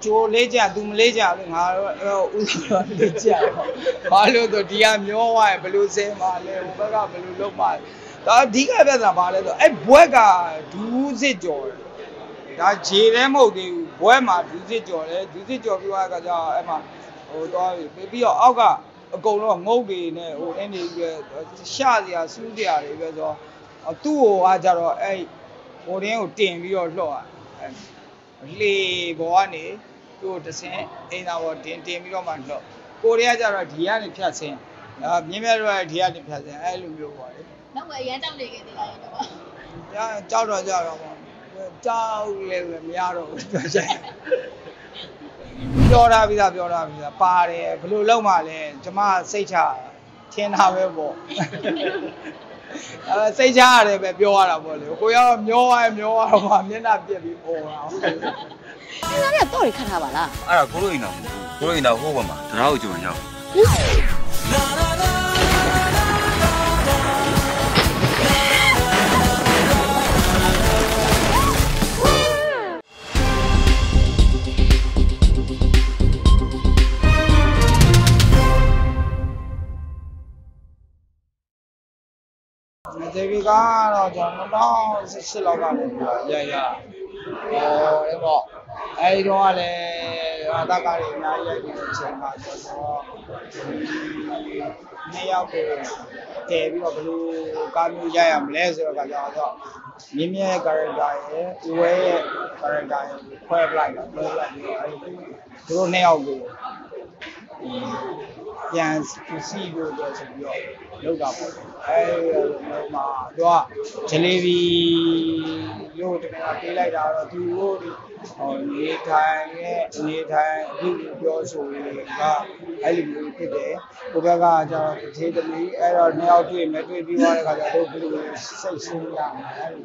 chỗ lấy trả tụm lấy trả luôn hả lấy trả mà luôn tôi đi ăn nhiều vậy belu xem mà lấy bữa cái belu lúc mà đó đi cái bây giờ mà lấy đó bữa cái đủ gì rồi đã chỉ lấy một cái bữa mà đủ gì rồi bây giờ mà đó bây giờ áo cái câu nó ngô cái này anh đi xa gì à xuống gì à bây giờ tu à giờ rồi我连有电比较少啊，离不完的，就这些，那我电比较慢少。过年家了地下的骗钱，明面说地下的骗钱，路没有过的。 那我也找那个的了， 找嘛，找那个没有着，这些。表达，八的，不如老嘛的，怎么谁吃？天哪，微博。စိတ်ချရတယ်ပဲပြောရတာပေါ့လေကိုရောက်မျောသွားတော့မှမျက်နှာပြက်ပြီးပေါ်တာအဲ့ဒါလည်းတော့ခတ်ထားပါလားအဲ့ဒါကိုလိုအိမ်တော်ကိုလိုအိမ်တော်ဟိုးဘက်မှာတရားကိုကြုံရောက်ဒီဘီကတော့ကျွန်တော်2018လောက်ကလည်းရအဲ့ပေါ့အဲ့ဒီတော့ကလည်းအတကားတွေအများကြီးရိုက်ပြီးတဲ့အချိန်မှာကျွန်တော်နှစ်ယောက်ကိုတည်ပြီးတော့ဘယ်လိုကားမျိုးရိုက်ရမလဲဆိုတော့ကျွန်တော်မြင်းမြဲ character ရဲ့ဦးဝဲရဲ့ character ရဲ့ခွဲပလိုက်ပြီးတော့အဲ့ဒီသူတို့နှစ်ယောက်ကိုပြန်စီလို့တော့ဆိုပြီးတော့လောက်တာပေါ့အဲ့မှာတော့ဂျလေးဘီလို့တကယ်ပေးလိုက်တာတော့သူတို့နေထိုင်အခုပြောဆိုရင်ကအဲ့လိုမျိုးဖြစ်တယ်ကိုဘက်ကကျတော့တစ်သေးသမီးအဲ့တော့နှစ်ယောက်တွေ့ပြီးသွားတဲ့ခါကျတော့တို့ဘယ်လိုစိတ်ဆိုးရမှာအဲ့လို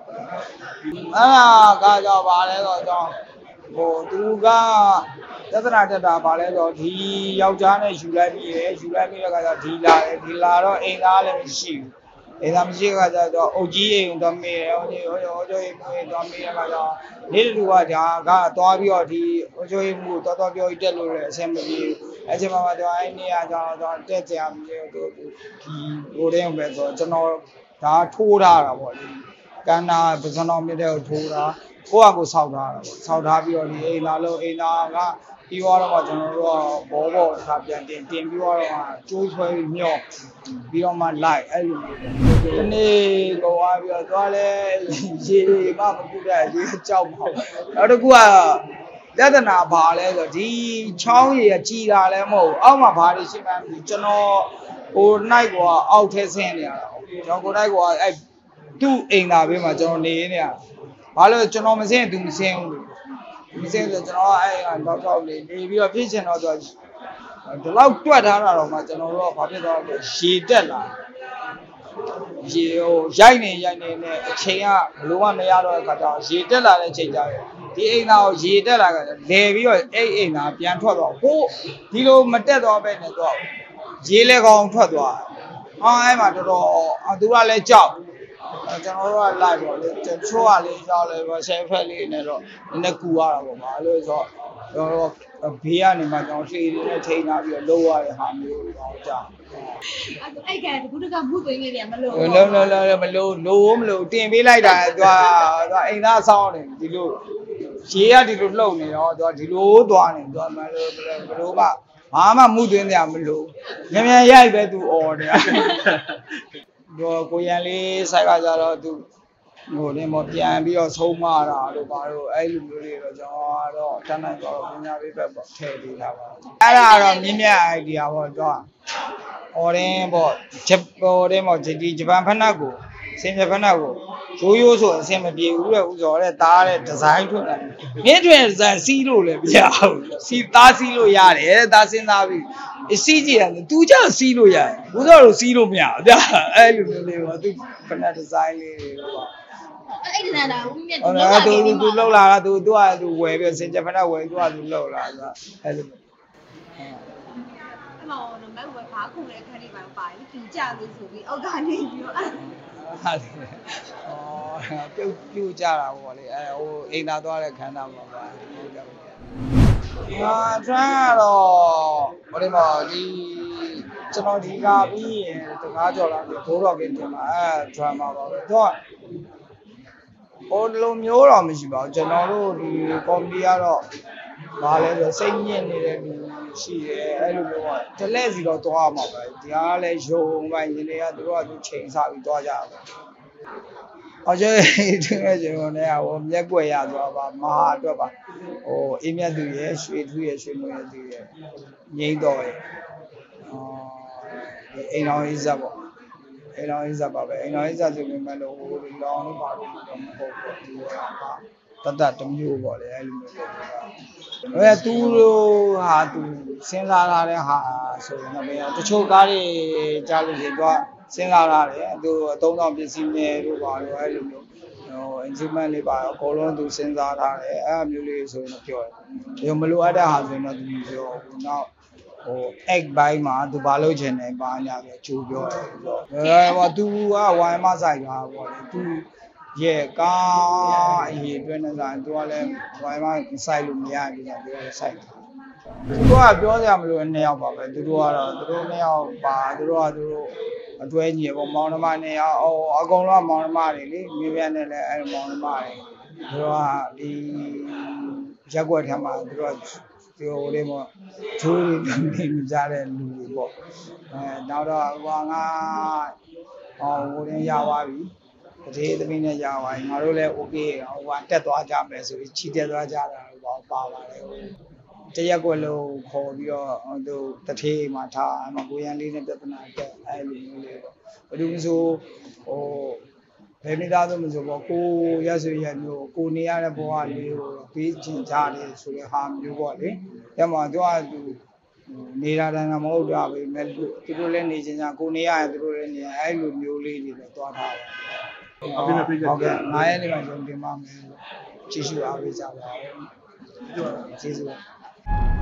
ကကြောင့်ပါလဲဆိုတော့သူကသဒ္ဒနာတက်တာပါလဲဆိုဒီယောက်ျားနဲ့ယူလိုက်ပြီးတဲ့ခါကျဒီလာတော့အိမ်သားလည်းမရှိဘူးအိမ်သားမရှိတဲ့ခါကျတော့အုတ်ကြီးအိမ်တော့မေးတယ်ဟိုကျိုးအိမ်တော့မေးတဲ့ခါကျနေ့တူကဒါကသွားပြီးတော့ဒီဟိုကျိုးအိမ်ကိုတော်ပြောပြီးတက်လို့လည်းအဆင်မပြေဘူးအဲ့ချိန်မှာတော့အဲ့နေ့ကကျတော့တက်ကြမလို့ဒီဟိုတင်းပဲဆိုကျွန်တော်ဒါထိုးထားတာပေါ့လေကန္နာပစံတော်မြစ်တဲ့ကိုထိုးတာကိုယ့်အကိုဆောက်ထားတာပေါ့ဆောက်ထားပြီးတော့ဒီအိမ်သားကပြီးသွားတော့မှကျွန်တော်တို့ကဘောတစ်ခါပြန်တင်ပြီးသွားတော့မှကျိုးဆွဲပြီးမြော့ပြီးတော့မှလိုက်အဲ့လိုဒီနေ့ကောသွားပြီးတော့သွားလဲရေမကုတဲ့ရေကြောက်ပါနောက်တစ်ခုကလက္ခဏာဘာလဲဆိုဒီချောင်းရည်ကြည်တာလည်းမဟုတ်အောက်မှာဘာတွေရှိမှန်းကျွန်တော်ဟိုနိုင်ကအောက်ထဲဆင်းနေရတာကျွန်တော်ကိုနိုင်ကအဲ့သူ့အိမ်သားဘေးမှာကျွန်တော်နေနေရဘာလို့ကျွန်တော်မစင်းသူမစင်းဘူးမစင်းဆိုကျွန်တော်အဲ့တော့နေပြီးတော့ဖြစ်ချင်တော့ဒီလောက်တွက်ထားတာတော့မှကျွန်တော်တို့ကဘာဖြစ်သွားလဲရေတက်လာရေရိုက်နေနဲ့အချိန်ကဘလို့မှမရတော့တဲ့ခါကျတော့ရေတက်လာတဲ့အချိန်ကျတော့ဒီအိမ်သားကိုရေတက်လာကြတယ်လဲပြီးတော့အိမ်သားပြန်ထွက်သွားဟိုးဒီလိုမတက်သွားပဲနဲ့တော့ရေလဲကောင်းထွက်သွားအဲ့မှာတော်သူကလည်းကြောက်ကျွန်တော်တို့ကလိုက်ပေါ့လေချိုးကလေးရောက်လဲပေါ့ဆယ်ဖက်လေးနဲ့တော့နည်းနည်းကူရတာပေါ့ဘာလို့ဆိုတော့ကျွန်တော်တို့ဘေးကနေမှကျွန်တော်လှေတွေနဲ့ထိန်းထားပြီးတော့လုံးရတဲ့ဟာမျိုးတော့ကြာအဲ့ကတကူတကမှုသွင်းနေတယ်မလို့မလို့တင်ပေးလိုက်တာသူကအိမ်သားဆောင်းတယ်ဒီလိုရေကဒီလိုလှုပ်နေတော့သူကဒီလိုသွားနေသူကမလို့ဘာမှမှုသွင်းကြမလို့မြန်ရိုက်ပဲသူអော်တယ်ကိုရန်လေးဆိုင်ကကြတော့သူဟိုနေမပြန်ပြီးတော့ဆုံးမတာတို့ဘာလို့အဲ့လိုမျိုးတွေတော့ကျွန်တော်ကတော့တန်းတန်းတော့ပညာပေးပဲပေါ့ထည့်ပေးတာပါအဲ့ဒါတော့မြင့်မြတ် idea ပေါ့တော့ordin ပေါ့ordin ပေါ့ဒီဂျပန်ဖက်နက်ကိုစင်ဂျပန်ဖက်နက်ကိုရိုးဆိုအဆင်မပြေဘူးတဲ့ဥစော်တဲ့သားတဲ့ဒီဇိုင်းထွက်လာမြင့်ထွင်ဒီဇိုင်းစီးလို့လည်းမရဘူးသားစီးလို့ရတယ်သားစဉ်းစားပြီးစီးကြည့်ရတယ်သူကြောင့်စီးလို့ရတယ်ဥစော်တို့စီးလို့မရဘူးဗျအဲ့လိုမျိုးလေးပေါ့သူဖက်နက်ဒီဇိုင်းလေးတွေပေါ့အဲ့ဒီနာဦးမြတ်သူလောက်လာတာသူဝယ်ပြီးစင်ဂျပန်ဖက်နက်ဝယ်သူလောက်လာဆိုအဲ့လိုအဲ့မှာတော့မဲ့ဝယ်ဘာခုလဲခန်းလေးပါပါတယ်ပြူကြလို့ဆိုပြီးအောက်ကနေပြီးတော့ဟာလေပြုတ်ကြတာပေါ့လေဟိုအိမ်သာသွားတဲ့ခန်းသားမှာပါဟုတ်ကြပါ川咯，我哋嘛啲ကျွန်တော်ဒီကပြီးရင်တကားကြော်လာပြီးဘိုးတော်ကတင်မှာ川မှာပါပဲသူကဟိုလိုမျိုးတော့မရှိပါဘူးကျွန်တော်တို့ဒီကော်မတီကတော့ဘာလဲဆိုစိတ်ညစ်နေတဲ့လူရှိတယ်အဲ့လိုမျိုးကတလဲစီတော့တွားမှာပဲဒီကလည်းယုံပိုင်းရင်းတွေကသူတို့ကသူချိန်ဆပြီးတွားကြတာပဲအော်ကျဒီငယ်ချင်းကိုလည်းဟိုမျက်ကွယ်ရသွားပါမဟာအတွက်ပါဟိုအင်းမြတ်သူရဲ့ရွှေထူးရဲ့ရွှေမွေရဲ့သူရဲ့ငိမ့်တော်ရဲ့အိမ်တော်အိဇက်ပေါ့အိမ်တော်အိဇက်ပါပဲအိမ်တော်အိဇက်ဆိုပေမဲ့လို့ဟိုလောင်းလို့ပါလို့တော့မဟုတ်ဘူးဒီကတတ်တမျိုးပေါ့လေအဲ့လိုမျိုးပေါ့အဲ့သူတို့ဟာသူစဉ်းစားထားတဲ့ဟာဆိုရင်တော့တချို့ကားတွေကြားလို့ရှိရင်သူကစဉ်းစားထားတယ်သူအသုံးဆောင်ပစ္စည်းတွေတို့ပါတော့အဲ့လိုမျိုးinstrument လေးပါအကုန်လုံးသူစဉ်းစားထားတယ်အဲ့အမျိုးလေးဆိုရင်တော့ပြောတယ်ဒီမလိုအပ်တဲ့ဟာဆိုရင်တော့သူပြောဘူးနောက်ဟို egg ဘိုင်းမှာသူဘာလုပ်ချင်တယ်ပါညာပြီးချိုးပြောတယ်ဟိုသူကဝိုင်းမဆိုင်တာပေါ့လေသူရဲ့ကားအရေးအတွက်နဲ့ဆိုရင်သူကလည်းဝိုင်းမဆိုင်လို့မရဘူးဆိုတော့သူကဆိုင်တယ်သူကပြောကြမလို့နှစ်ယောက်ပါပဲသူတို့ကတော့သူတို့နှစ်ယောက်ပါသူတို့ကသူတို့အတွဲညီပေါ့မောင်နှမနှစ်ယောက်အကုန်လုံးမောင်နှမတွေလေမိဘနဲ့လည်းအဲ့မောင်နှမတွေသူတို့ကဒီရက်ွက်ထဲမှာသူတို့ဒီဟိုလေးပေါ့ချိုးတွေနေကြတဲ့လူတွေပေါ့နောက်တော့ဟိုငါဟိုရင်းရသွားပြီတတိသမီးနဲ့ရသွားပြီငါတို့လည်း okay ဟိုကတက်သွားကြမယ်ဆိုပြီးချီတက်သွားကြတာပေါ့ပါပါတယ်တရက်ကွက်လုံးခေါ်ပြီးတော့သူတထေးမှာထားအမကိုရန်လေးနဲ့ပြဿနာတက်အဲ့လိုမျိုးလေးပေါ့ဘယ်သူမှဆိုဟိုဘယ်မိသားစုမှဆိုပေါ့ကိုရက်ဆွေရမျိုးကိုနေရတဲ့ဘဝလေးကိုပြီးကျင်ကြတယ်ဆိုတဲ့ဟာမျိုးပေါ့လေညမှာသူကသူနေတာတန်းမဟုတ်တာပဲမဲ့သူတို့လည်းနေချင်းကြကိုနေရရင်သူတို့လည်းနေအဲ့လိုမျိုးလေးတွေလည်းတွားထားတယ်ဟုတ်ကဲ့9ရက်နေ့မှာရုံတင်ပါမယ်ကြည့်ရှုအားပေးကြပါဦးကျေးဇူး